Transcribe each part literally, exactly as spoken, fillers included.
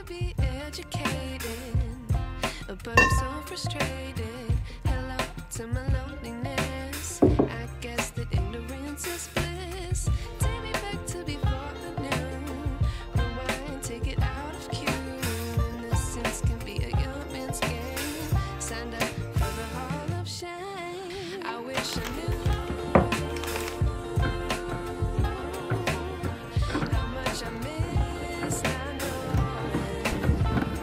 be educated, but I'm so frustrated. Hello to my loneliness. I guess that ignorance is bliss. Take me back to before I knew. Rewind, take it out of cue. Innocence can be a young man's game. Signed up for the hall of shame. I wish I knew how much I miss not knowing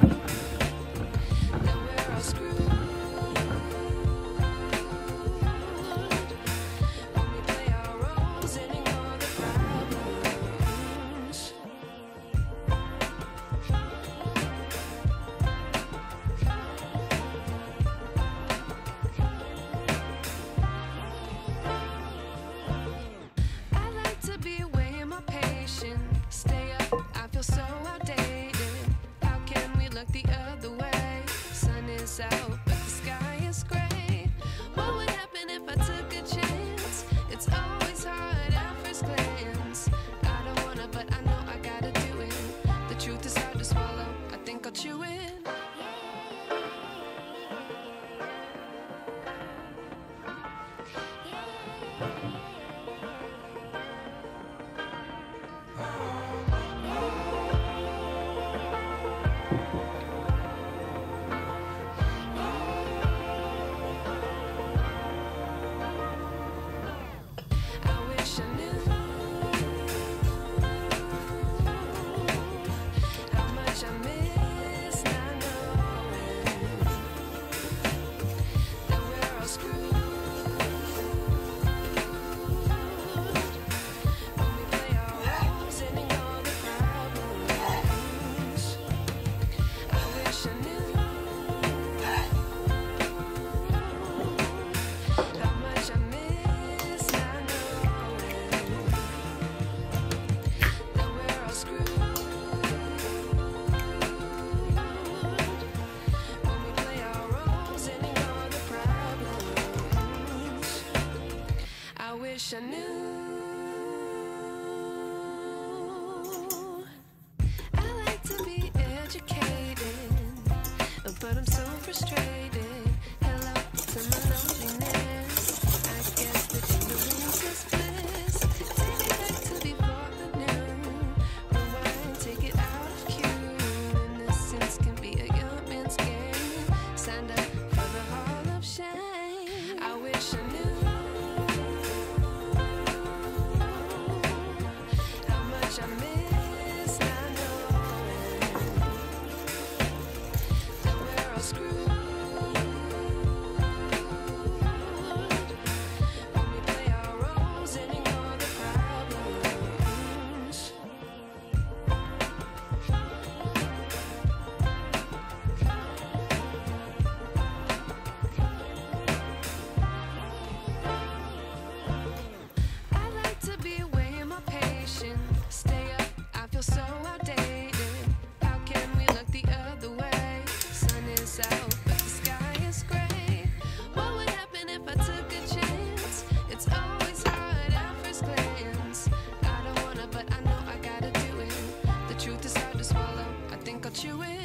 that we're all screwed when we play our roles and ignore the problems. I like to be weighing my patience. Stay up, I feel so outdated. How can we look the other way? Sun is out, but the sky is gray. What would happen if I took a chance? It's always hard at first glance. I don't wanna, but I know I gotta do it. The truth is hard to swallow, I think I'll chew it. I wish I knew how much I miss not knowing that we're all screwed when we play our roles and ignore the problems. I wish I knew how much I miss not knowing that we're all screwed when we play our roles and ignore the problems. I wish I knew. I like to be educated, but I'm so frustrated. Hello to my loneliness. I guess that ignorance is bliss. Take me back to before I knew. Rewind, take it out of cue. Innocence can be a young man's game. Signed up for the hall of shame. I wish I knew how much I miss not knowing that we're all screwed when we play our roles and ignore the problems. I like to be weighing my patience. Stay up, I feel so outdated. How can we look the other way? Sun is out, but the sky is gray. What would happen if I took a chance? It's always hard at first glance. I don't wanna, but I know I gotta do it. The truth is hard to swallow, I think I'll chew it.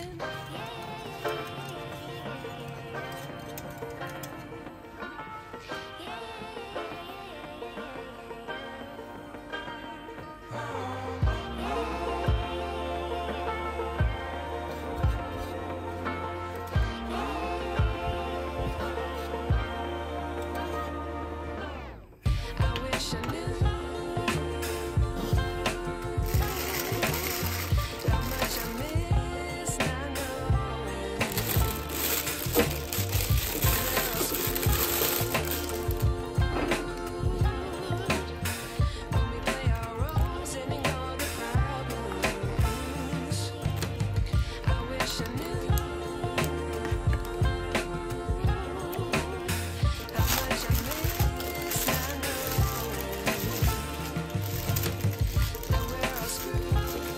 I wish I knew how much I miss not knowing that we're all screwed when we play our roles and ignore the problems. I wish I knew how much I miss not knowing that we're all screwed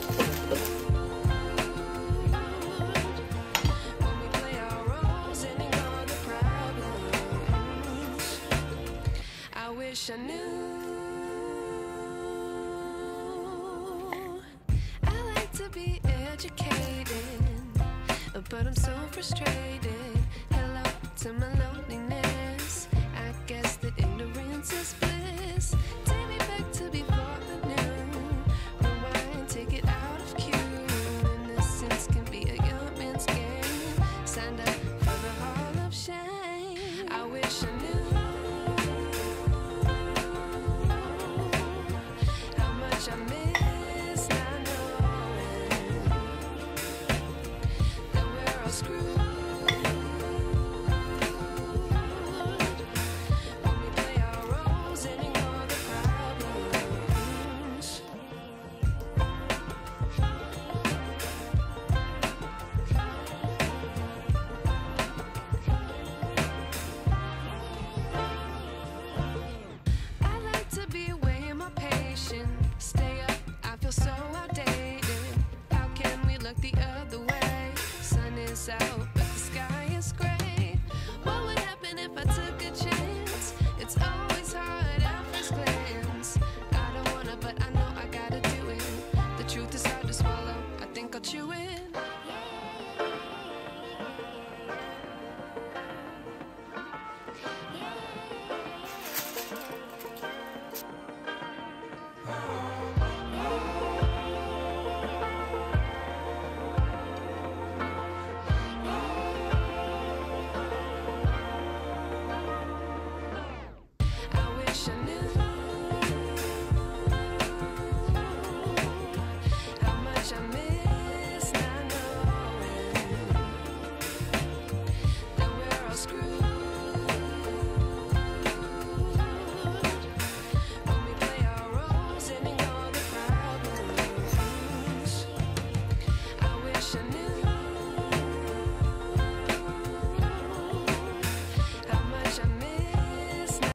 when we play our roles and ignore the problems. I wish I knew. I like to be educated, but I'm so frustrated. Hello to my loneliness. I guess that ignorance is bliss. Take me back to before I knew. Rewind, take it out of cue. Innocence can be a young man's game. Signed up for the hall of shame. I wish I knew how much I miss not knowing that we're all screwed. When we play our roles and ignore the problems. I like to be away in my patience. Stay up, I feel so outdated. How can we look the other way? Sun is out, but the sky is gray. What would happen if I took a chance?